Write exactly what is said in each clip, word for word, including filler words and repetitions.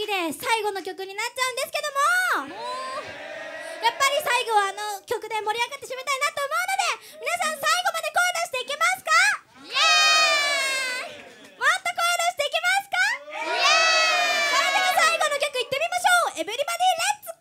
きで最後の曲になっちゃうんですけども、やっぱり最後はあの曲で盛り上がって締めたいなと思うので、皆さん最後まで声出していけますか？イエーイ！もっと声出していけますか？イエーイ！それでは最後の曲いってみましょう。エブリバディレッツゴ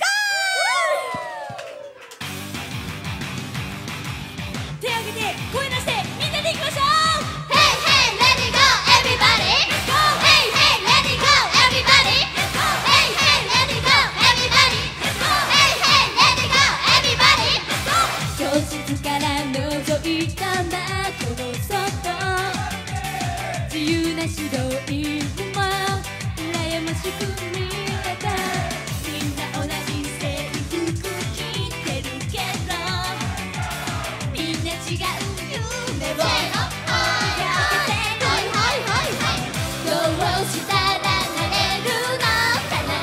ー！手を挙げて声出してみんなでいきましょう。 Hey hey let it go everybody let's go Hey hey let it go everybody let's go Hey hey let it go everybody let's go Hey hey let it go everybody let's go 教室から覗いた窓の外、自由な指導員も羨ましく見えた。みんな同じ制服着てるけどみんな違う夢を追いかけてる。どうしたらなれるのかな。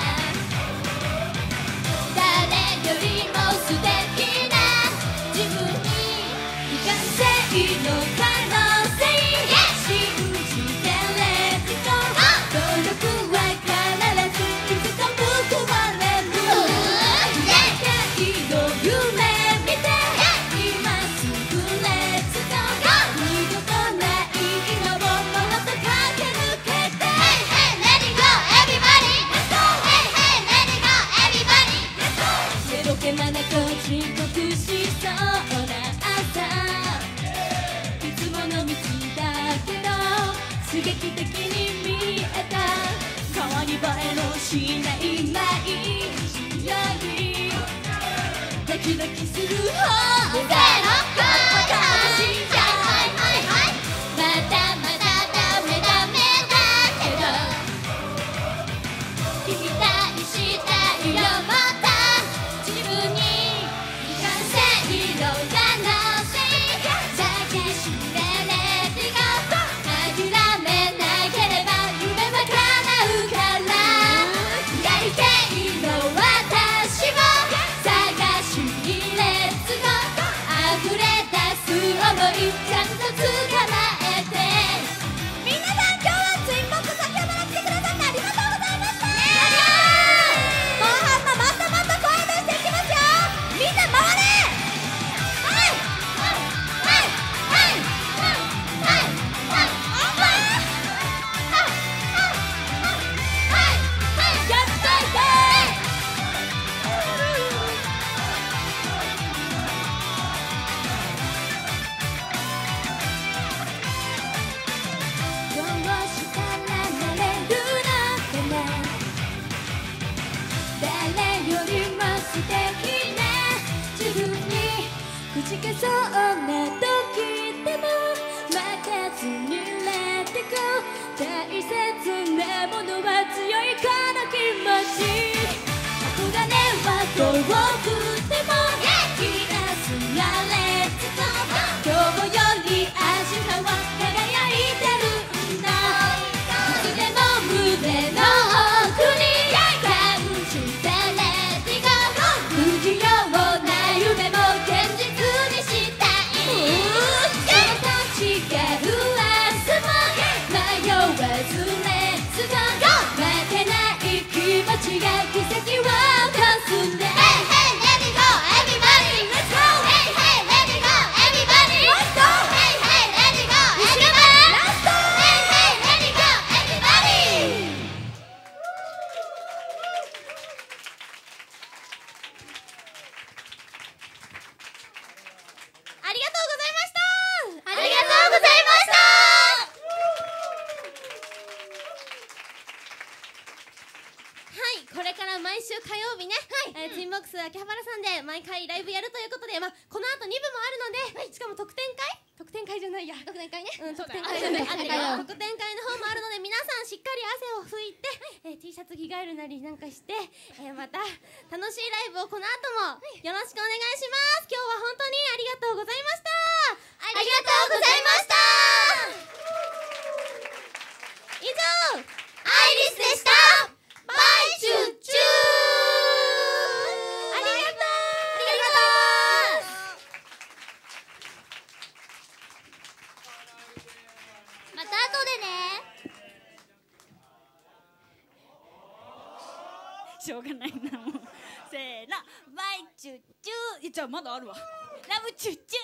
誰よりも素敵な自分に未完成の可能性信じて Let it go 努力は必ずいつか報われる。世界の夢見て今すぐ Let's go 二度とないのをもっと駆け抜けて Hey hey let it go everybody let's go Hey hey let it go everybody let's go 寝ぼけまなく遅刻しそうな朝、いつもの道だけど刺激的に見えた。変わり映えのしない毎日よりドキドキする方が楽しいじゃん。まだまだダメダメだけど聞きたいしたいよもっと自分に未完成の可能性探しれれてが諦めなければ夢は叶うから、やりたいの私を探しにレッツゴー溢れ出す想いちゃんと捕まえて。みんなさん今日はツインボックス秋葉原来てくださってありがとうございました。後半ももっともっと声出していきますよ。みんな回れ。はいはいはいはいはいはいはいやっといて。どうしたらなれるのかな。誰よりも素敵な自分にくじけそうな時でも負けずに Let it go 大切なものは強いこの気持ち。憧れは遠くても気がすな Let's go 今日より明日は輝いてるんだ。いつでも胸の奥に感じて Let it go 不器用な夢も現実にしたい。それと違う明日も迷わず Let's go 負けない気持ちが奇跡を起こすんだ。Hey hey let it go everybody let's go Hey hey let it go everybody let's go Hey hey let it go everybody let's go Hey hey let it go everybody。 ありがとうございました。ありがとうございました。はい、これから毎週火曜日ね、えーツインボックス秋葉原さんで毎回ライブやるということで、まあ、この後に部もあるので、しかも特典会特典会じゃないや特典会ね、うん、特典会じゃない特典会の方もあるので、皆さんしっかり汗を拭いて、えー T シャツ着替えるなりなんかして、えーまた楽しいライブをこの後もよろしくお願いします。今日は本当にありがとうございました。ありがとうございました。以上アイリスでした。バイチューチュー。ありがとう。ありがとう。また後でね。 しょうがないなもうせーのバイチュッチュー。じゃあまだあるわ。ラブチュッチュ